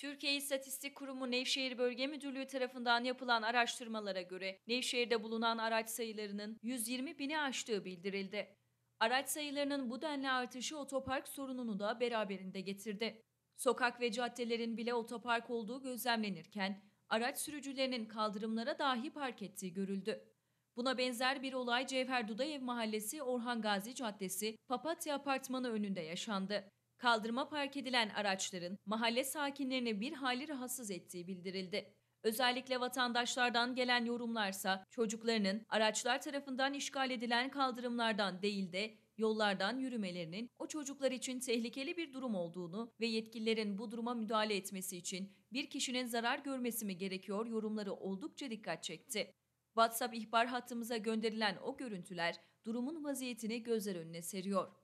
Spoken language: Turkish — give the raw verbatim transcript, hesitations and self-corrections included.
Türkiye İstatistik Kurumu Nevşehir Bölge Müdürlüğü tarafından yapılan araştırmalara göre Nevşehir'de bulunan araç sayılarının yüz yirmi bini aştığı bildirildi. Araç sayılarının bu denli artışı otopark sorununu da beraberinde getirdi. Sokak ve caddelerin bile otopark olduğu gözlemlenirken araç sürücülerinin kaldırımlara dahi park ettiği görüldü. Buna benzer bir olay Cevher Dudayev Mahallesi Orhan Gazi Caddesi Papatya Apartmanı önünde yaşandı. Kaldırıma park edilen araçların mahalle sakinlerini bir hayli rahatsız ettiği bildirildi. Özellikle vatandaşlardan gelen yorumlarsa çocuklarının araçlar tarafından işgal edilen kaldırımlardan değil de yollardan yürümelerinin o çocuklar için tehlikeli bir durum olduğunu ve yetkililerin bu duruma müdahale etmesi için bir kişinin zarar görmesi mi gerekiyor yorumları oldukça dikkat çekti. WhatsApp ihbar hattımıza gönderilen o görüntüler durumun vaziyetini gözler önüne seriyor.